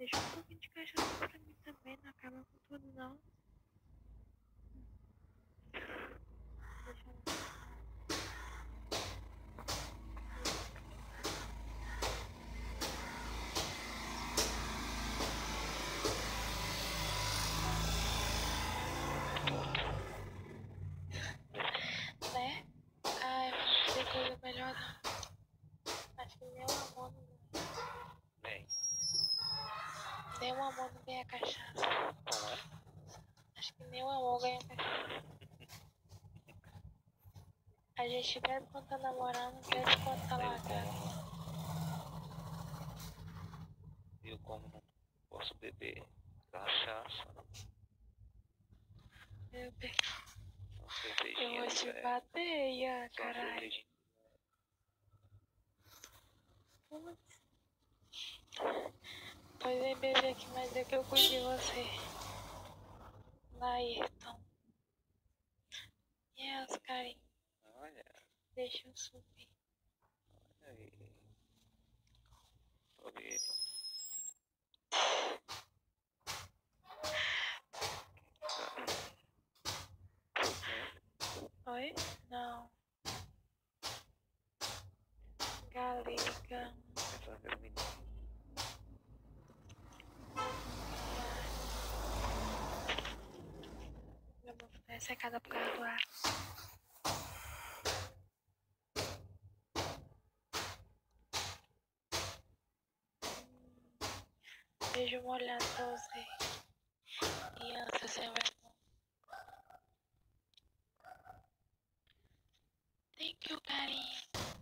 deixa um pouquinho de cachaça pra mim também, não acaba com tudo não. Deixa eu ver. Né? Ai, não tem coisa melhor não. Acho que nem o amor não Bem, nem o amor não ganha cachaça. como é? Acho que nem o amor ganha cachaça. A gente bebe quando tá namorando, bebe quando tá largado. Eu como não posso beber cachaça, Meu Deus, uma eu cervejinha vou de te velho, bater, Ian, só uma caralho. cervejinha. Putz. Pois vem beber aqui, mas é que eu cuido de você. Laírton. E as carinhas? Olha Deixa eu subir. aí, foguete. Oi? Não. Galiga. Pensando que era menino. Eu vou ficar secada por causa do ar. Beijo molhado pra você. Criança sem vergonha. Thank you, carinho.